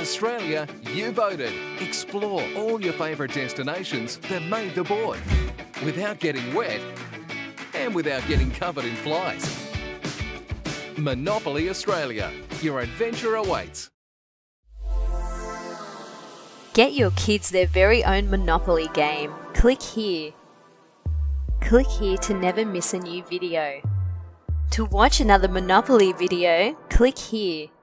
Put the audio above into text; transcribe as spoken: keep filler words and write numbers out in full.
Australia, you voted. Explore all your favourite destinations that made the board without getting wet and without getting covered in flies. Monopoly Australia. Your adventure awaits. Get your kids their very own Monopoly game. Click here. Click here to never miss a new video. To watch another Monopoly video, click here.